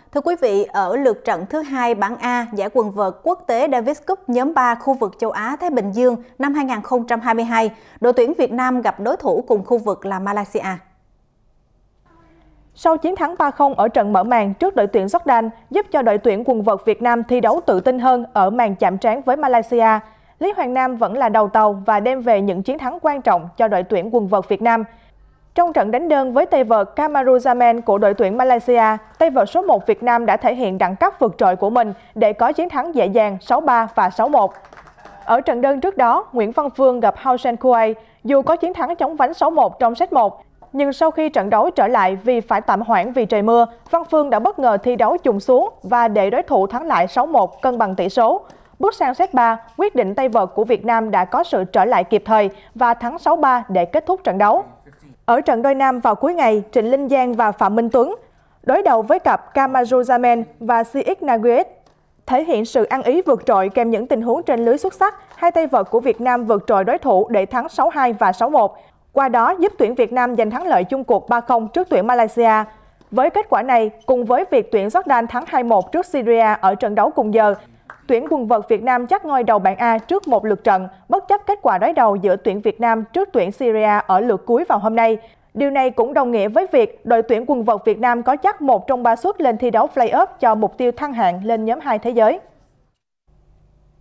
Thưa quý vị, ở lượt trận thứ 2 bảng A giải quần vợt quốc tế Davis Cup nhóm 3 khu vực châu Á-Thái Bình Dương năm 2022, đội tuyển Việt Nam gặp đối thủ cùng khu vực là Malaysia. Sau chiến thắng 3-0 ở trận mở màn trước đội tuyển Jordan giúp cho đội tuyển quần vợt Việt Nam thi đấu tự tin hơn ở màn chạm trán với Malaysia, Lý Hoàng Nam vẫn là đầu tàu và đem về những chiến thắng quan trọng cho đội tuyển quần vợt Việt Nam. Trong trận đánh đơn với tay vợt Kamaruzaman của đội tuyển Malaysia, tay vợt số 1 Việt Nam đã thể hiện đẳng cấp vượt trội của mình để có chiến thắng dễ dàng 6-3 và 6-1. Ở trận đơn trước đó, Nguyễn Văn Phương gặp Housen Kuwait, dù có chiến thắng chóng vánh 6-1 trong set 1, nhưng sau khi trận đấu trở lại vì phải tạm hoãn vì trời mưa, Văn Phương đã bất ngờ thi đấu chùng xuống và để đối thủ thắng lại 6-1 cân bằng tỷ số. Bước sang set 3, quyết định tay vợt của Việt Nam đã có sự trở lại kịp thời và thắng 6-3 để kết thúc trận đấu. Ở trận đôi nam vào cuối ngày, Trịnh Linh Giang và Phạm Minh Tuấn đối đầu với cặp Kamaruzaman và CX Naguet. Thể hiện sự ăn ý vượt trội kèm những tình huống trên lưới xuất sắc, hai tay vợt của Việt Nam vượt trội đối thủ để thắng 6-2 và 6-1. Qua đó giúp tuyển Việt Nam giành thắng lợi chung cuộc 3-0 trước tuyển Malaysia. Với kết quả này, cùng với việc tuyển Jordan thắng 2-1 trước Syria ở trận đấu cùng giờ, tuyển quần vợt Việt Nam chắc ngôi đầu bảng A trước một lượt trận, bất chấp kết quả đối đầu giữa tuyển Việt Nam trước tuyển Syria ở lượt cuối vào hôm nay. Điều này cũng đồng nghĩa với việc đội tuyển quần vợt Việt Nam có chắc 1 trong 3 suất lên thi đấu play-off cho mục tiêu thăng hạng lên nhóm 2 thế giới.